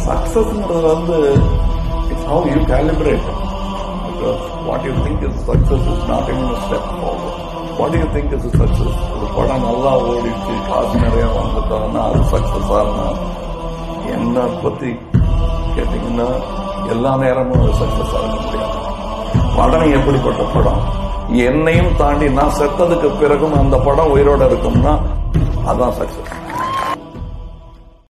சக்சஸ்ங்கிறது வந்து it's how you calibrate. Because what you think is success is not even a step forward. What do you think is a success? ஒரு படம் நல்லா ஓடிச்சு, காசு நிறைய வந்துட்டாங்கன்னா அது சக்சஸ் ஆகணும். என்ன பத்தி கேட்டீங்கன்னா எல்லா நேரமும் அது சக்சஸ் ஆக முடியாது. படம் எப்படிப்பட்ட படம்? என்னையும் தாண்டி நான் செத்ததுக்கு பிறகும் அந்த படம் உயிரோட இருக்கும்னா அதான் சக்சஸ்.